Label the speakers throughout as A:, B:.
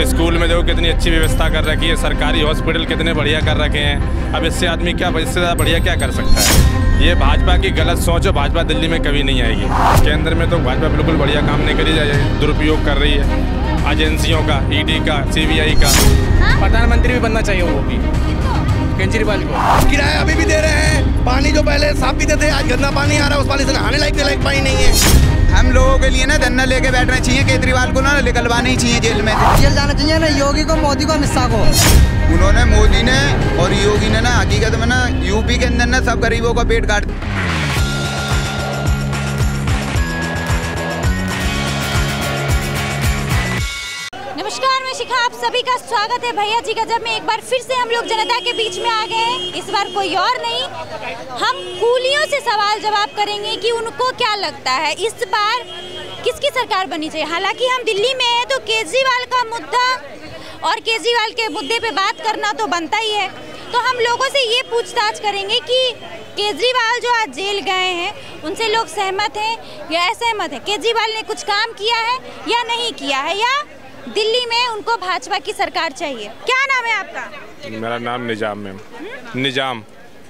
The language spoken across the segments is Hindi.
A: स्कूल में देखो कितनी अच्छी व्यवस्था कर रखी है, सरकारी हॉस्पिटल कितने बढ़िया कर रखे हैं। अब इससे आदमी क्या, इससे ज़्यादा बढ़िया क्या कर सकता है। ये भाजपा की गलत सोच है, भाजपा दिल्ली में कभी नहीं आएगी। केंद्र में तो भाजपा बिल्कुल बढ़िया काम नहीं करी जाए, दुरुपयोग कर रही है एजेंसियों का, ईडी का, सीबीआई का।
B: प्रधानमंत्री भी बनना चाहिए वो भी, केजरीवाल को।
C: किराया अभी भी दे रहे हैं, पानी जो पहले साफ पीते थे आज गंदा पानी आ रहा है, उस पानी से नहाने लायक पानी नहीं है।
D: हम लोगों के लिए ना धरना लेके बैठना चाहिए, केजरीवाल को ना निकलवाना ही चाहिए जेल में।
E: जेल जाना चाहिए ना योगी को, मोदी को, अमित शाह को।
D: उन्होंने, मोदी ने और योगी ने ना हकीकत में ना यूपी के अंदर ना सब गरीबों का पेट काट।
F: नमस्कार, मैं शिखा, आप सभी का स्वागत है भैया जी गजब में। एक बार फिर से हम लोग जनता के बीच में आ गए हैं। इस बार कोई और नहीं, हम कूलियों से सवाल जवाब करेंगे कि उनको क्या लगता है इस बार किसकी सरकार बननी चाहिए। हालांकि हम दिल्ली में हैं तो केजरीवाल का मुद्दा और केजरीवाल के मुद्दे पे बात करना तो बनता ही है। तो हम लोगों से ये पूछताछ करेंगे कि केजरीवाल जो आज जेल गए हैं उनसे लोग सहमत हैं या असहमत हैं। केजरीवाल ने कुछ काम किया है या नहीं किया है, या दिल्ली में उनको भाजपा की सरकार चाहिए। क्या नाम है आपका?
A: मेरा नाम निजाम है। निजाम।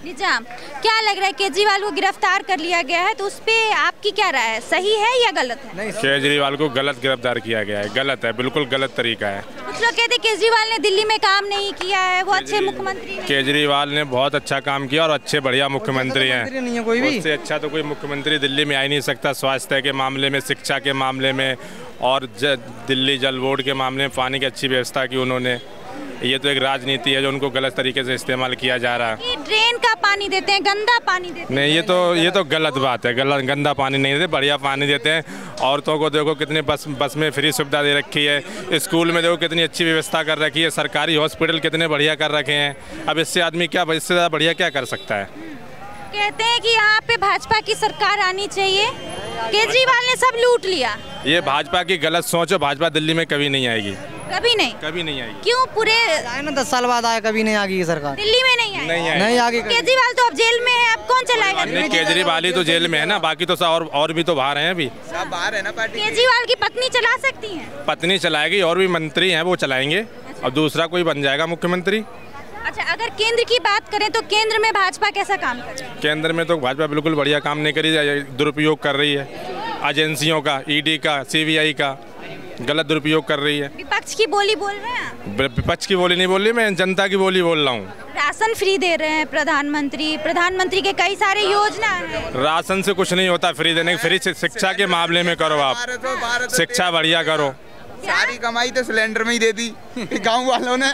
A: क्या लग रहा है, केजरीवाल को गिरफ्तार कर लिया गया है तो उस पे आपकी क्या राय है, सही है या गलत है? केजरीवाल को गलत गिरफ्तार किया गया है, गलत है, बिल्कुल गलत तरीका है।
F: कुछ लोग कहते हैं केजरीवाल ने दिल्ली में काम नहीं किया है, वो अच्छे मुख्यमंत्री नहीं।
A: केजरीवाल ने बहुत अच्छा काम किया और अच्छे बढ़िया मुख्यमंत्री हैं। उससे अच्छा तो कोई मुख्यमंत्री दिल्ली में आ ही नहीं सकता। स्वास्थ्य के मामले में, शिक्षा के मामले में और दिल्ली जल बोर्ड के मामले में पानी की अच्छी व्यवस्था की उन्होंने। ये तो एक राजनीति है जो उनको गलत तरीके से इस्तेमाल किया जा रहा है।
F: ड्रेन का पानी देते हैं, गंदा पानी देते हैं।
A: नहीं, ये तो गलत बात है। गंदा पानी नहीं देते, बढ़िया पानी देते हैं। औरतों को देखो कितने बस में फ्री सुविधा दे रखी है। स्कूल में देखो कितनी अच्छी व्यवस्था कर रखी है, सरकारी हॉस्पिटल कितने बढ़िया कर रखे हैं। अब इससे आदमी क्या, इससे ज़्यादा बढ़िया क्या कर सकता है।
F: कहते हैं कि यहाँ पे भाजपा की सरकार आनी चाहिए, केजरीवाल ने सब लूट लिया।
A: ये भाजपा की गलत सोच है, भाजपा दिल्ली में कभी नहीं आएगी।
F: कभी नहीं आएगी। क्यों? पूरे
E: आए ना 10 साल बाद आए, कभी नहीं आएगी सरकार
F: दिल्ली में नहीं
E: आएगी।
F: केजरीवाल तो अब जेल में है, अब कौन चलाएगा?
A: नहीं, केजरीवाल ही तो जेल में है ना, बाकी तो सब और भी तो बाहर हैं अभी।
D: सब बाहर है ना पार्टी।
F: केजरीवाल की पत्नी चला सकती है?
A: पत्नी चलाएगी, और भी मंत्री हैं वो चलाएंगे। और दूसरा कोई बन जाएगा मुख्यमंत्री।
F: अच्छा, अगर केंद्र की बात करें तो केंद्र में भाजपा कैसा काम कर रही है?
A: केंद्र में तो भाजपा बिल्कुल बढ़िया काम नहीं करी जाए, दुरुपयोग कर रही है एजेंसियों का, ईडी का, सीबीआई का गलत दुरुपयोग कर रही है।
F: विपक्ष की बोली बोल रहे हैं?
A: विपक्ष की बोली नहीं बोल रही, मैं जनता की बोली बोल रहा हूँ।
F: राशन फ्री दे रहे हैं प्रधानमंत्री के कई सारे योजना है।
A: राशन से कुछ नहीं होता फ्री देने, फ्री शिक्षा के मामले में करो आप, शिक्षा बढ़िया करो।
D: सारी कमाई तो सिलेंडर में ही दे दी गाँव वालों ने।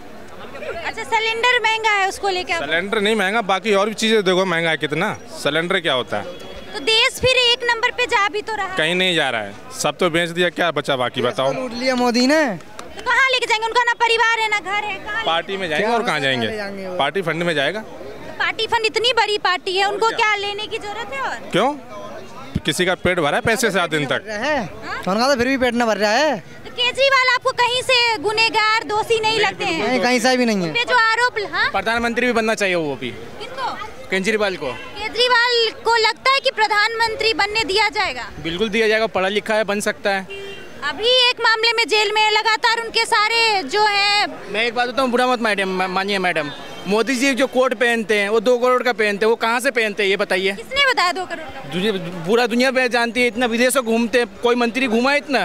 F: अच्छा, सिलेंडर महंगा है, उसको लेकर?
A: सिलेंडर नहीं महंगा, बाकी और भी चीजें देखो महंगा है कितना। सिलेंडर क्या होता है?
F: तो देश फिर एक नंबर पे जा भी तो रहा है।
A: कहीं नहीं जा रहा है, सब तो बेच दिया, क्या बचा बाकी बताओ।
E: लूट लिया मोदी ने।
F: तो कहाँ लेके जाएंगे? उनका ना परिवार है ना घर है, कहाँ?
A: पार्टी में जाएंगे और कहाँ जाएंगे? पार्टी फंड में जाएगा।
F: पार्टी फंड इतनी बड़ी पार्टी है, उनको क्या लेने की जरूरत है? और
A: क्यों, किसी का पेट भरा है पैसे से 7 दिन तक?
E: उनका तो फिर भी पेट न भर रहा है।
F: तो केजरीवाल आपको कहीं से गुनेगार, दोषी नहीं लगते हैं?
E: कहीं से भी नहीं है।
F: जो आरोप,
B: प्रधानमंत्री भी बनना चाहिए वो भी,
F: किनको?
B: केजरीवाल को।
F: केजरीवाल को लगता है कि प्रधानमंत्री बनने दिया जाएगा?
B: बिल्कुल दिया जाएगा, पढ़ा लिखा है, बन सकता है।
F: अभी एक मामले में जेल में लगातार उनके सारे जो है।
B: मैं एक बात बताऊँ, बुरा मत मानिए मैडम, मोदी जी जो कोट पहनते हैं वो 2 करोड़ का पहनते हैं, वो कहाँ से पहनते हैं ये बताइए?
F: किसने बताया 2 करोड़ का?
B: पूरा दुनिया पे जानती है, इतना विदेशों घूमते हैं, कोई मंत्री घूमा है इतना?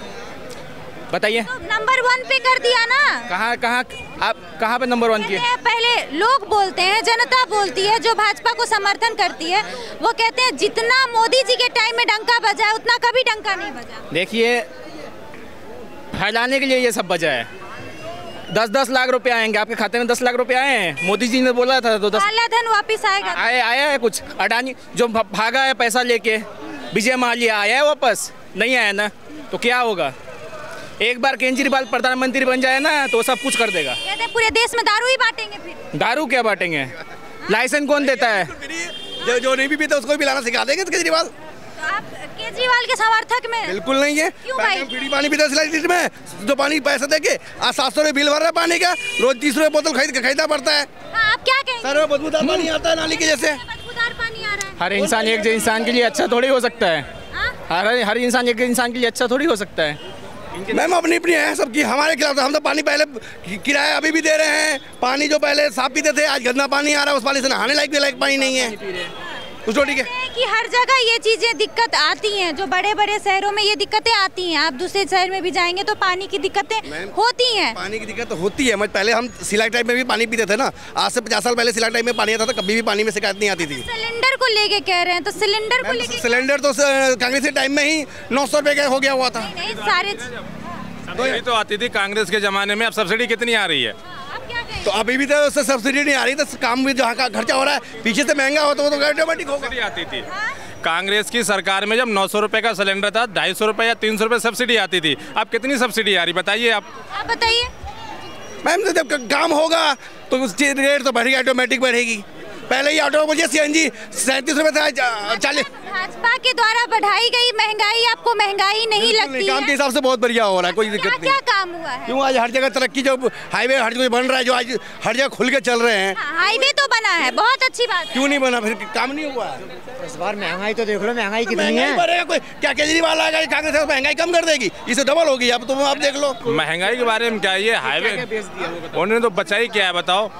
B: बताइए।
F: तो नंबर 1 पे कर दिया ना।
B: आप कहाँ पे नंबर 1 किए?
F: पहले लोग बोलते हैं, जनता बोलती है जो भाजपा को समर्थन करती है, वो कहते हैं जितना मोदी जी के टाइम में डंका बजा उतना कभी डंका नहीं बजा।
B: देखिए, फैलाने के लिए ये सब वजह है। 10-10 लाख रुपए आएंगे आपके खाते में, 10 लाख रुपए आए हैं, मोदी जी ने बोला था तो 10
F: काला धन वापिस आएगा।
B: आया है कुछ? अडानी जो भागा है पैसा लेके, विजय माल्या आया है वापस? नहीं आया ना, तो क्या होगा? एक बार केजरीवाल प्रधानमंत्री बन जाए ना तो सब कुछ कर देगा।
F: कहते हैं पूरे देश में दारू ही बांटेंगे। फिर दारू
B: क्या बांटेंगे? लाइसेंस कौन देता है?
C: जो नहीं भी पीता उसको भी पिलाना सिखा देंगे तो केजरीवाल।
F: तो आप केजरीवाल के समर्थक में?
C: बिल्कुल नहीं है।
F: क्यों भाई?
C: फ्री पानी पीता है में, जो पानी पैसा देके आज 700 में बिल भर रहा है पानी का, रोज 30 रुपए बोतल खरीदना पड़ता है।
F: आप क्या कहेंगे?
C: सर बदबूदार पानी आता है नाली के जैसे।
F: बदबूदार पानी आ रहा है।
B: हर इंसान एक इंसान के लिए अच्छा थोड़ी हो सकता है। हर इंसान एक इंसान के लिए अच्छा थोड़ी हो सकता है।
C: मैम अपनी अपनी है सबकी, हमारे खिलाफ। हम तो पानी पहले किराया अभी भी दे रहे हैं। पानी जो पहले साफ पीते थे, आज गंदा पानी आ रहा है, उस पानी से नहाने लायक पानी नहीं है। उसको ठीक है
F: कि हर जगह ये चीजें दिक्कत आती हैं, जो बड़े बड़े शहरों में ये दिक्कतें आती हैं। आप दूसरे शहर में भी जाएंगे तो पानी की दिक्कतें होती हैं।
C: पानी की दिक्कत तो होती है। पहले हम सिलाई टाइप में भी पानी पीते थे ना, आज से 50 साल पहले सिलाई टाइप में पानी आता था, कभी भी पानी में शिकायत नहीं आती थी।
F: सिलेंडर को लेके कह रहे हैं, तो सिलेंडर को लेके,
C: सिलेंडर तो कांग्रेस के टाइम में ही 900 रुपए का हो गया हुआ था।
F: नहीं, सारे
A: सब्सिडी तो आती थी कांग्रेस के जमाने में, अब सब्सिडी कितनी आ रही है?
C: तो अभी भी तो उससे सब्सिडी नहीं आ रही, तो काम भी जहाँ का खर्चा हो रहा है पीछे से महंगा हो तो वो तो ऑटोमेटिक होगा।
A: आती थी कांग्रेस की सरकार में, जब 900 रुपए का सिलेंडर था, 250 रुपए या 300 रुपए सब्सिडी आती थी। अब कितनी सब्सिडी आ रही बताइए आप
F: बताइए।
C: मैम तो जब काम होगा तो रेट तो बढ़ेगी, ऑटोमेटिक बढ़ेगी। पहले ही ऑटो मुझे CNG 37 रुपए था, 40।
F: भाजपा के द्वारा बढ़ाई गई महंगाई आपको महंगाई नहीं लगती?
C: काम के हिसाब से बहुत बढ़िया हो रहा है, कोई दिक्कत नहीं।
F: क्या काम हुआ है?
C: क्यों आज हर जगह तरक्की, जो हाईवे हर जगह बन रहा है, जो आज हर जगह खुल के चल रहे हैं।
F: हाईवे तो बना है, बहुत अच्छी बात।
C: क्यों नहीं बना? फिर काम नहीं हुआ।
E: इस बार महंगाई तो देख लो, महंगाई कितनी है।
C: बढ़ेगा कोई क्या? केजरीवाल आएगा कांग्रेस महंगाई कम कर देगी? इसे डबल होगी। अब तुम आप देख लो
A: महंगाई के बारे में। क्या ये हाईवे उन्होंने तो बचाई क्या है बताओ?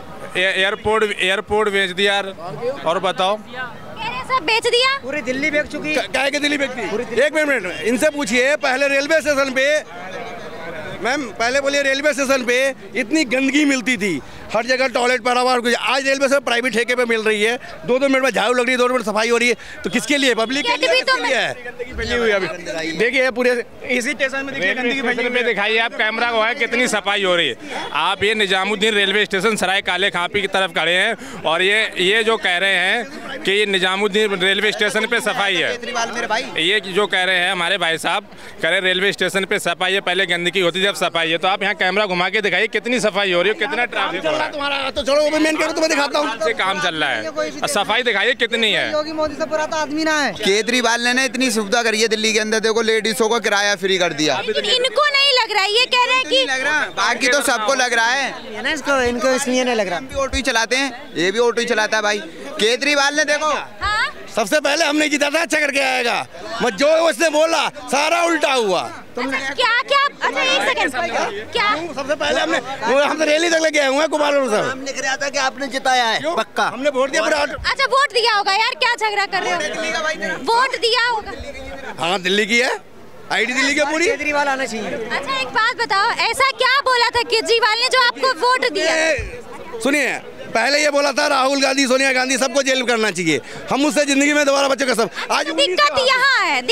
A: एयरपोर्ट बेच दिया और बताओ
F: सब बेच दिया।
E: पूरी दिल्ली बेच चुकी है।
C: क्या है कि दिल्ली बेचती? एक मिनट इनसे पूछिए, पहले रेलवे स्टेशन पे, मैम पहले बोलिए, रेलवे स्टेशन पे इतनी गंदगी मिलती थी, हर जगह टॉयलेट पड़ा हुआ। आज रेलवे से प्राइवेट ठेके पे मिल रही है, 2-2 मिनट में झाड़ू लग रही है, 2 मिनट सफाई हो रही है। तो किसके लिए? पब्लिक के लिए, किसके लिए है? गंदगी फैली हुई है अभी। देखिए पूरे इसी स्टेशन में देखिए गंदगी फैली हुई है। दिखाइए आप कैमरा को है, कितनी सफाई हो रही है। आप ये निजामुद्दीन रेलवे स्टेशन सराय काले खांपी की तरफ खड़े हैं और ये जो कह रहे हैं कि ये निजामुद्दीन रेलवे स्टेशन पे सफाई है, ये जो कह रहे हैं हमारे भाई साहब, कह रहे रेलवे स्टेशन पे सफाई है, पहले गंदगी होती थी, अब सफाई है। तो आप यहाँ कैमरा घुमा के दिखाइए कितनी सफाई हो रही है, कितना ट्रैफिक हो रहा है। तुम्हारा तो छोड़ो, वो मेन करो, तुम्हें दिखाता हूँ।
A: काम चल रहा है, सफाई दिखाइए कितनी है।
E: योगी मोदी से बुरा तो आदमी ना है।
D: केजरीवाल ने इतनी सुविधा करी है दिल्ली के अंदर, देखो लेडीजों को किराया फ्री कर दिया।
F: इनको नहीं लग रहा है, ये कह रहे हैं कि
D: बाकी तो सबको लग रहा है
E: ना, इसको इनको इसलिए नहीं लग रहा।
D: हम भी ऑटो ही चलाते हैं, ये भी ऑटो ही चलाता है भाई। केजरीवाल ने देखो
C: सबसे पहले हमने जीता था, अच्छा करके आएगा। मत जो उसने बोला सारा उल्टा हुआ।
F: क्या अच्छा एक सेकंड, क्या
C: सबसे पहले हम तो रैली तक लेके आए हुए हैं कुमार साहब।
E: हम लिख रहा था कि आपने जिताया है, पक्का
C: हमने वोट दिया।
F: अच्छा वोट दिया होगा यार, क्या झगड़ा कर रहे हो? वोट दिया होगा।
C: हाँ दिल्ली की है, ID दिल्ली की पूरी।
E: केजरीवाल आना चाहिए।
F: अच्छा एक बात बताओ, ऐसा क्या बोला था केजरीवाल ने जो आपको वोट दिया?
C: सुनिए, पहले ये बोला था राहुल गांधी, सोनिया गांधी सबको जेल करना चाहिए। हम उससे जिंदगी में दोबारा बच्चों का सब। आज
F: दिक्कत यहाँ है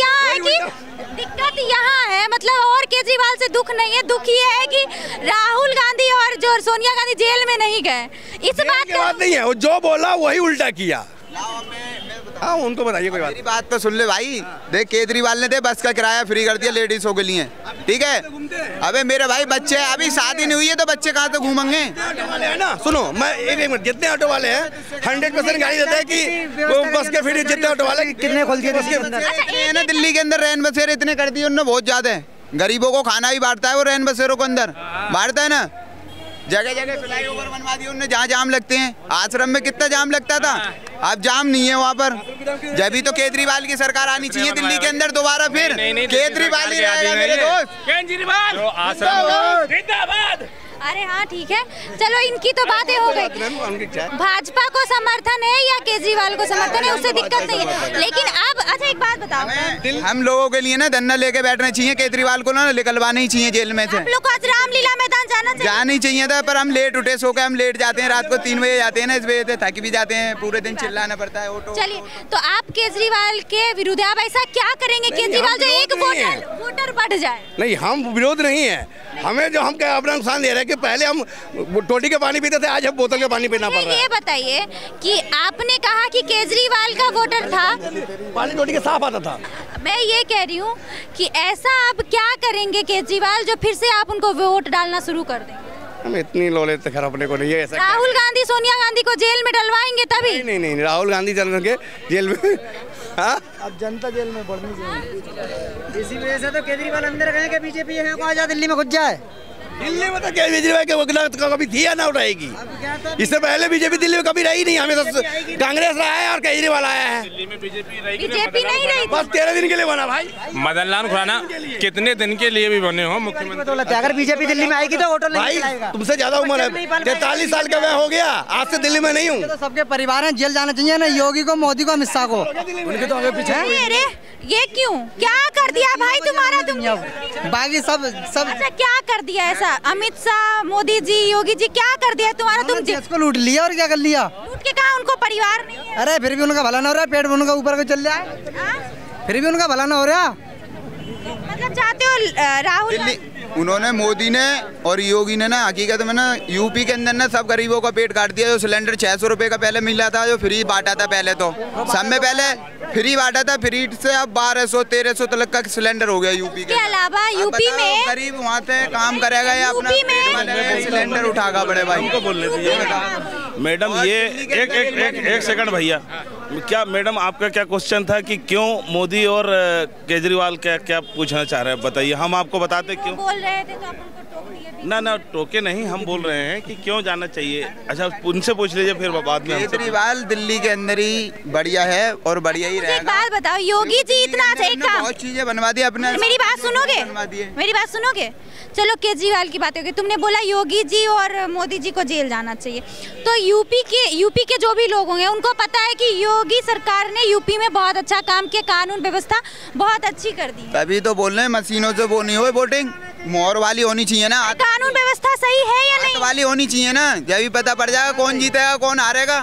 F: मतलब, और केजरीवाल से दुख नहीं है, दुख ये है कि राहुल गांधी और जो सोनिया गांधी जेल में नहीं गए। इस बात
C: नहीं है, वो जो बोला वही उल्टा किया। हाँ उनको बताइए, कोई बात।
D: मेरी बात तो सुन ले भाई, देख केजरीवाल ने बस का किराया फ्री कर दिया लेडीजों के लिए, ठीक है। अबे मेरे भाई बच्चे, अभी शादी नहीं हुई है तो बच्चे कहाँ तो घूमेंगे?
C: ना सुनो, मैं एक मिनट, जितने ऑटो वाले हैं 100% गाड़ी देते हैं कि वो बस के फ्री, जितने ऑटो वाले
E: कितने खोल दिए
D: ना दिल्ली के अंदर रैन बसेरे इतने कर दिए उन्होंने, बहुत ज्यादा है। गरीबों को खाना भी बांटता है वो रैन बसेरों के अंदर, बांटता है ना। जगह जगह फ्लाईओवर बनवा दिए उन्होंने जहाँ जाम लगते हैं। आश्रम में कितना जाम लगता था, अब जाम नहीं है वहाँ पर। जब भी तो केजरीवाल की सरकार आनी चाहिए दिल्ली के अंदर दोबारा, फिर केजरीवाल ही रहेगा मेरे दोस्त।
A: केजरीवाल जिंदाबाद।
F: अरे हाँ ठीक है, चलो इनकी तो बातें हो गई। भाजपा को समर्थन है या केजरीवाल को समर्थन है, उससे दिक्कत नहीं है। लेकिन अब अच्छा एक बात बताओ,
D: हम लोगों के लिए ना धरना लेके बैठना चाहिए, केजरीवाल को ना निकलवाना ही चाहिए जेल में से।
F: आप लोग को आज रामलीला मैदान जाना
D: ही चाहिए था, पर हम लेट उठे, सो के हम लेट जाते हैं, रात को 3 बजे जाते हैं ना, इस वजह से थक भी जाते हैं, पूरे दिन चिल्लाना पड़ता है ऑटो।
F: चलिए, तो आप केजरीवाल के विरुद्ध आप ऐसा क्या करेंगे केजरीवाल जो एक वोटर बढ़ जाए?
C: नहीं, हम विरोध नहीं है, हमें जो हम अपना नुकसान दे रहे हैं कि पहले हम टोटी का पानी पीते थे, आज हम बोतल का पानी पीना पड़ रहा है।
F: ये बताइए कि आपने कहा कि केजरीवाल का वोटर था,
C: पानी टोटी के साफ आता था।
F: मैं ये कह रही हूँ कि ऐसा आप क्या करेंगे केजरीवाल जो फिर से आप उनको वोट डालना शुरू कर देंगे?
C: हम इतनी लोले खैर अपने को नहीं है ऐसा।
F: राहुल गांधी सोनिया गांधी को जेल में डलवाएंगे तभी?
C: नहीं, राहुल गांधी चल के जेल में। हाँ
E: अब जनता जेल में बढ़नी चाहिए, इसी वजह से तो केजरीवाल अंदर गए कि बीजेपी है को आजा दिल्ली में घुस जाए।
C: दिल्ली में तो केजरीवाल के वकीलात कभी थी या ना उठाएगी। इससे पहले बीजेपी दिल्ली में कभी रही नहीं, हमेशा कांग्रेस रहा है और केजरीवाल आया है।
A: दिल्ली में बीजेपी
F: नहीं रही,
C: बस 13 दिन के लिए बना भाई।
A: मदन लाल खुराना कितने दिन के लिए भी बने हो मुख्यमंत्री।
E: अगर बीजेपी दिल्ली में आएगी तो वोट
C: भाई तुमसे ज्यादा उम्र है, 43 साल का मैं हो गया, आज से दिल्ली में नहीं हूँ।
E: तो सबके परिवार हैं, जेल जाना चाहिए ना, योगी को, मोदी को, अमित शाह को। उनके तो आगे पीछे।
F: अरे ये क्यों, क्या कर दिया भाई तुम्हारा? तुम
E: बाकी सब
F: अच्छा क्या कर दिया ऐसा? अमित शाह, मोदी जी, योगी जी, क्या कर दिया तुम्हारा? तुम
E: जिसको लूट लिया और क्या कर लिया?
F: लूट के कहा उनको परिवार नहीं है।
E: अरे फिर भी उनका भला ना हो रहा, पेट में उनका ऊपर को चल रहा है, फिर भी उनका भला ना हो रहा।
F: मतलब चाहते हो राहुल?
D: उन्होंने, मोदी ने और योगी ने ना हकीकत में ना यूपी के अंदर ना सब गरीबों का पेट काट दिया। जो सिलेंडर 600 रुपए का पहले मिल रहा था, जो फ्री बांटा था पहले, तो सब में पहले फ्री बांटा था, फ्री से अब 1200-1300 तक का सिलेंडर हो गया यूपी के
F: अलावा। यूपी में
D: गरीब वहाँ से काम करेगा या अपना सिलेंडर उठागा बड़े भाई को बोलने दीजिए।
G: मैडम ये एक सेकंड भैया, क्या मैडम आपका क्या क्वेश्चन था कि क्यों मोदी और केजरीवाल क्या पूछना चाह रहे हैं, बताइए, हम आपको बताते क्यों
F: बोल रहे थे तो आप उनको टोक दिए।
G: ना टोके नहीं, हम बोल रहे हैं कि क्यों जाना चाहिए। अच्छा उनसे पूछ लीजिए फिर बाद में।
D: केजरीवाल दिल्ली के अंदर ही बढ़िया है और बढ़िया ही रहेगा।
F: एक बात बताओ, योगी जी इतना अच्छा
D: बहुत चीजें बनवा दी अपने।
F: मेरी बात सुनोगे? मेरी बात सुनोगे? चलो केजरीवाल की बात होगी, तुमने बोला योगी जी और मोदी जी को जेल जाना चाहिए, तो यूपी के जो भी लोग होंगे उनको पता है कि योगी सरकार ने यूपी में बहुत अच्छा काम किया, कानून व्यवस्था बहुत अच्छी कर दी।
D: तभी तो बोल रहे हैं मशीनों से वो नहीं हो, वोटिंग मोहर वाली होनी चाहिए ना।
F: कानून व्यवस्था सही है या नहीं
D: वाली होनी चाहिए ना, जब भी पता पड़ जाएगा कौन जीतेगा कौन हारेगा।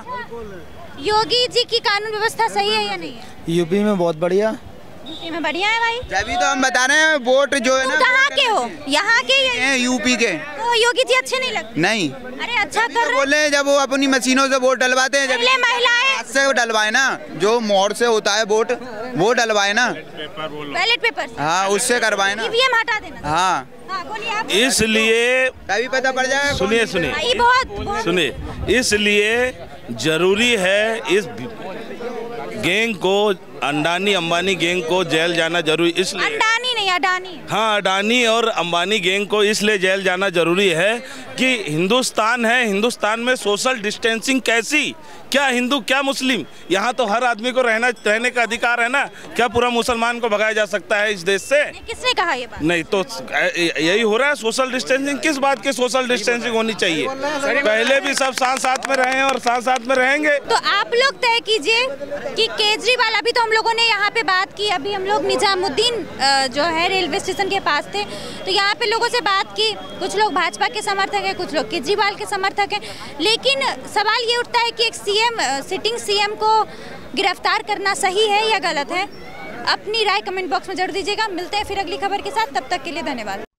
F: योगी जी की कानून व्यवस्था सही है या नहीं है?
E: यूपी में बहुत बढ़िया,
F: यूपी में बढ़िया है भाई।
D: जब तो हम बता रहे हैं, वोट जो है ना,
F: कहाँ के हो? यहाँ के
D: हैं यूपी के।
F: तो योगी जी अच्छे नहीं लगते?
D: नहीं,
F: अरे अच्छा कर रहे।
D: बोले जब वो अपनी मशीनों से वोट डलवाते हैं, जब
F: महिलाएं
D: से डलवाए ना, जो मोहर से होता है वोट, वो डलवाए ना,
F: बैलेट पेपर।
D: हाँ उससे करवाए ना,
F: ईवीएम हटा देना।
D: हाँ
G: इसलिए
D: तभी पता पड़ जाएगा।
G: सुनिए, इसलिए जरूरी है इस गैंग को, अंबानी गैंग को जेल जाना जरूरी, इसलिए
F: अंबानी नहीं अडानी।
G: हाँ, अडानी और अंबानी गैंग को इसलिए जेल जाना जरूरी है कि हिंदुस्तान है, हिंदुस्तान में सोशल डिस्टेंसिंग कैसी, क्या हिंदू क्या मुस्लिम, यहाँ तो हर आदमी को रहने का अधिकार है ना। क्या पूरा मुसलमान को भगाया जा सकता है इस देश से?
F: किसने कहा ये बात?
G: नहीं तो यही हो रहा है सोशल डिस्टेंसिंग। किस बात की सोशल डिस्टेंसिंग होनी चाहिए? पहले भी सब साथ में रहे और साथ में रहेंगे।
F: तो आप लोग तय कीजिए कि केजरीवाल, अभी तो हम लोगों ने यहाँ पे बात की, अभी हम लोग निजामुद्दीन जो है रेलवे स्टेशन के पास थे, तो यहाँ पे लोगों से बात की, कुछ लोग भाजपा के समर्थक हैं, कुछ लोग केजरीवाल के समर्थक हैं, लेकिन सवाल ये उठता है कि एक सिटिंग सीएम को गिरफ्तार करना सही है या गलत है? अपनी राय कमेंट बॉक्स में जरूर दीजिएगा। मिलते हैं फिर अगली खबर के साथ, तब तक के लिए धन्यवाद।